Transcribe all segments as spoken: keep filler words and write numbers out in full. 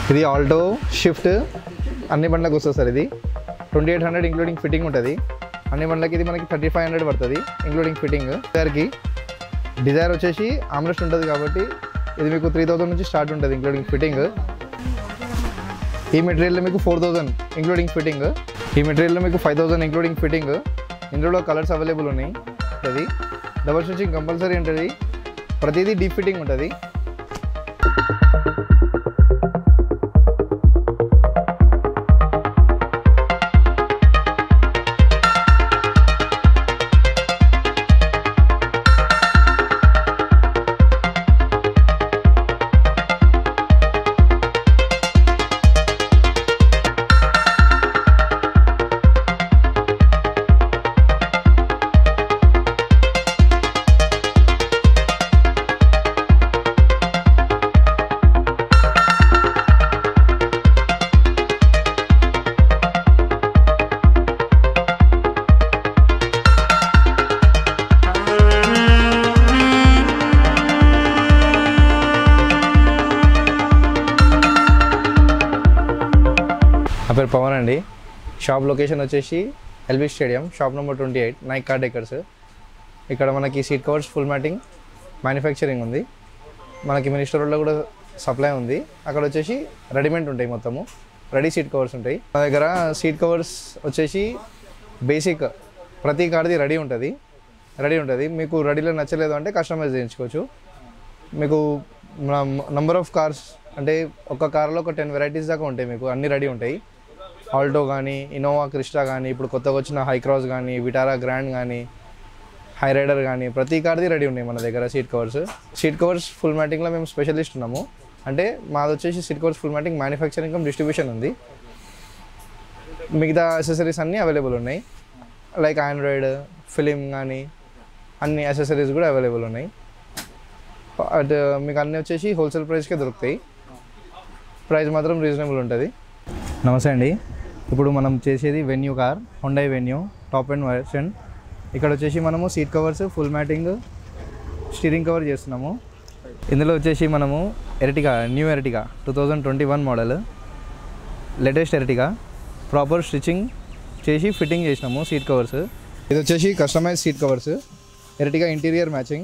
ఇది Alto shift అన్ని బండ్లకు వస్తుంది సార్. ఇది twenty eight hundred including fitting ఉంటుంది. అన్ని బండ్లకి ఇది మనకి థర్టీ ఫైవ్ హండ్రెడ్ పడుతుంది ఇంక్లూడింగ్ ఫిట్టింగ్. డిజైర్కి డిజైర్ వచ్చేసి ఆమ్రెస్ట్ ఉంటుంది కాబట్టి ఇది మీకు త్రీ థౌసండ్ నుంచి స్టార్ట్ ఉంటుంది ఇంక్లూడింగ్ ఫిట్టింగ్. ఈ మెటీరియల్లో మీకు ఫోర్ థౌసండ్ ఇంక్లూడింగ్ ఫిట్టింగ్. ఈ మెటీరియల్లో మీకు ఫైవ్ థౌసండ్ ఇంక్లూడింగ్ ఫిట్టింగ్. ఇందులో కలర్స్ అవైలబుల్ ఉన్నాయి. అది డబల్ స్టిచ్చింగ్ కంపల్సరీ ఉంటుంది. ప్రతిదీ డీప్ ఫిట్టింగ్ ఉంటుంది. నా పేరు పవన్ అండి. షాప్ లొకేషన్ వచ్చేసి LB stadium, shop number twenty eight, Nike car decors. ఇక్కడ మనకి seat covers, full matting manufacturing ఉంది. మనకి మినిస్టర్ రోడ్లో కూడా సప్లై ఉంది. అక్కడ వచ్చేసి రెడీమేడ్ ఉంటాయి, మొత్తము రెడీ సీట్ కవర్స్ ఉంటాయి. మా దగ్గర సీట్ కవర్స్ వచ్చేసి బేసిక్ ప్రతి కార్ది రెడీ ఉంటుంది రెడీ ఉంటుంది మీకు రెడీలో నచ్చలేదు అంటే కస్టమైజ్ చేయించుకోవచ్చు. మీకు నంబర్ ఆఫ్ కార్స్ అంటే ఒక కార్లో ఒక టెన్ వెరైటీస్ దాకా ఉంటాయి. మీకు అన్నీ రెడీ ఉంటాయి. ఆల్టో కానీ, ఇన్నోవా క్రిస్టా కానీ, ఇప్పుడు కొత్తగా వచ్చిన హై క్రాస్ కానీ, విటారా గ్రాండ్ కానీ, హై రైడర్ కానీ, ప్రతి కార్ది రెడీ ఉన్నాయి మన దగ్గర seat covers. Seat covers full మ్యాటింగ్లో మేము స్పెషలిస్ట్ ఉన్నాము. అంటే మాది వచ్చేసి seat covers full matting manufacturing cum distribution ఉంది. మిగతా అసెసరీస్ అన్నీ అవైలబుల్ ఉన్నాయి. లైక్ ఆండ్రాయిడ్, ఫిలిం కానీ అన్ని అసెసరీస్ కూడా అవైలబుల్ ఉన్నాయి. అటు మీకు అన్నీ వచ్చేసి హోల్సేల్ ప్రైస్కే దొరుకుతాయి. ప్రైస్ మాత్రం రీజనబుల్ ఉంటుంది. నమస్తే అండి. ఇప్పుడు మనం చేసేది Venue car, Hyundai Venue top end version. ఇక్కడ వచ్చేసి మనము seat covers, full matting, steering cover చేస్తున్నాము. ఇందులో వచ్చేసి మనము Ertiga, new Ertiga two thousand twenty one model latest Ertiga proper stitching చేసి ఫిట్టింగ్ చేసినాము సీట్ కవర్స్. ఇది వచ్చేసి customise seat covers, Ertiga interior matching.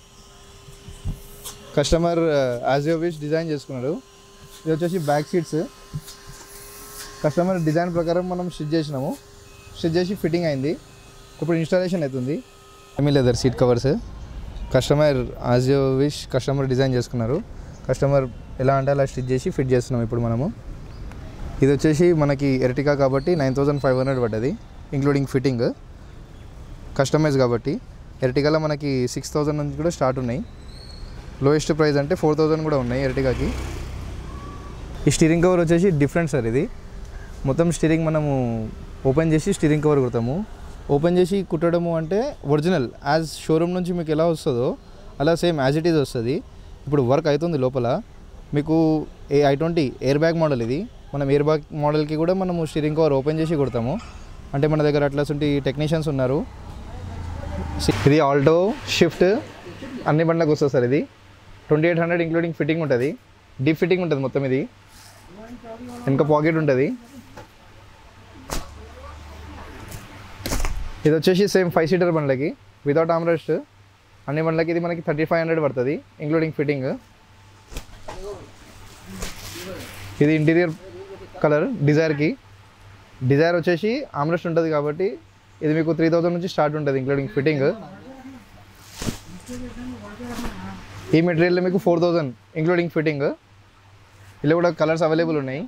Customer as you wish design చేసుకున్నాడు. ఇది వచ్చేసి బ్యాక్ సీట్స్ కస్టమర్ డిజైన్ ప్రకారం మనం స్టిచ్ చేసినాము. స్టిచ్ చేసి ఫిట్టింగ్ అయింది. ఇప్పుడు ఇన్స్టాలేషన్ అవుతుంది. ఎమీ leather seat covers customer as you wish customer design చేసుకున్నారు. కస్టమర్ ఎలా అంటే అలా స్టిచ్ చేసి ఫిట్ చేస్తున్నాం ఇప్పుడు మనము. ఇది వచ్చేసి మనకి ఎర్టిగా కాబట్టి నైన్ థౌజండ్ ఫైవ్ హండ్రెడ్ పడ్డది ఇంక్లూడింగ్ ఫిట్టింగ్. కస్టమైజ్ కాబట్టి ఎర్టిగాలో మనకి సిక్స్ థౌజండ్ నుంచి కూడా స్టార్ట్ ఉన్నాయి. లోయెస్ట్ ప్రైస్ అంటే ఫోర్ థౌజండ్ కూడా ఉన్నాయి ఎర్టిగాకి. ఈ స్టీరింగ్ కవర్ వచ్చేసి డిఫరెంట్ సార్. ఇది మొత్తం స్టీరింగ్ మనము ఓపెన్ చేసి స్టీరింగ్ కవర్ కుడతాము. ఓపెన్ చేసి కుట్టడము అంటే ఒరిజినల్ యాజ్ షోరూమ్ నుంచి మీకు ఎలా వస్తుందో అలా సేమ్ యాజ్ ఇట్ ఈజ్ వస్తుంది. ఇప్పుడు వర్క్ అవుతుంది లోపల. మీకు a i twenty air bag model ఇది. మనం ఎయిర్ బ్యాగ్ మోడల్కి కూడా మనము స్టీరింగ్ కవర్ ఓపెన్ చేసి కుడతాము. అంటే మన దగ్గర అట్లాంటి టెక్నీషియన్స్ ఉన్నారు. ఇది ఆల్టో షిఫ్ట్ అన్ని బండ్లకు వస్తుంది సార్. ఇది twenty eight hundred including fitting ఉంటుంది. డీప్ ఫిట్టింగ్ ఉంటుంది మొత్తం. ఇది వెనక పాకెట్ ఉంటుంది. ఇది వచ్చేసి సేమ్ ఫైవ్ సీటర్ బండ్లకి వితౌట్ ఆమ్రెస్ట్ అన్ని బండ్లకి ఇది మనకి థర్టీ ఫైవ్ హండ్రెడ్ పడుతుంది ఇంక్లూడింగ్ ఫిట్టింగ్. ఇది ఇంటీరియర్ కలర్ డిజైర్కి. డిజైర్ వచ్చేసి ఆమ్రెస్ట్ ఉంటుంది కాబట్టి ఇది మీకు త్రీ థౌజండ్ నుంచి స్టార్ట్ ఉంటుంది ఇంక్లూడింగ్ ఫిట్టింగ్. ఈ మెటీరియల్లో మీకు ఫోర్ థౌజండ్ ఇంక్లూడింగ్ ఫిట్టింగ్. ఇలా కూడా కలర్స్ అవైలబుల్ ఉన్నాయి.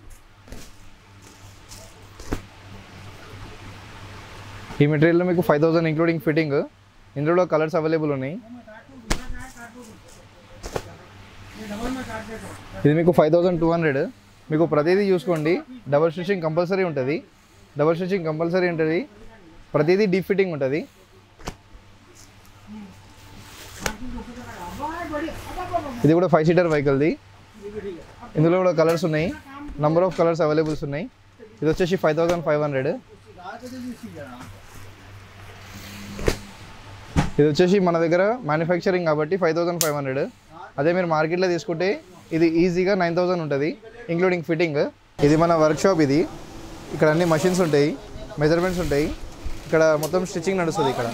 ఈ మెటీరియల్లో మీకు ఫైవ్ థౌజండ్ ఇంక్లూడింగ్ ఫిట్టింగ్. ఇందులో కలర్స్ అవైలబుల్ ఉన్నాయి. ఇది మీకు ఫైవ్ థౌజండ్ టూ హండ్రెడ్. మీకు ప్రతిదీ చూసుకోండి డబల్ స్టిచ్చింగ్ కంపల్సరీ ఉంటుంది. డబల్ స్టిచ్చింగ్ కంపల్సరీ ఉంటుంది. ప్రతిదీ డీప్ ఫిట్టింగ్ ఉంటుంది. ఇది కూడా ఫైవ్ సీటర్ వెహికల్ది. ఇందులో కూడా కలర్స్ ఉన్నాయి. నంబర్ ఆఫ్ కలర్స్ అవైలబుల్స్ ఉన్నాయి. ఇది వచ్చేసి ఫైవ్ థౌజండ్ ఫైవ్ హండ్రెడ్. ఇది వచ్చేసి మన దగ్గర మ్యానుఫ్యాక్చరింగ్ కాబట్టి ఫైవ్ థౌజండ్ ఫైవ్ హండ్రెడ్. అదే మీరు మార్కెట్లో తీసుకుంటే ఇది ఈజీగా నైన్ థౌసండ్ ఉంటుంది ఇంక్లూడింగ్ ఫిట్టింగ్. ఇది మన వర్క్షాప్. ఇది ఇక్కడ అన్ని మషిన్స్ ఉంటాయి, మెజర్మెంట్స్ ఉంటాయి, ఇక్కడ మొత్తం స్టిచ్చింగ్ నడుస్తుంది ఇక్కడ.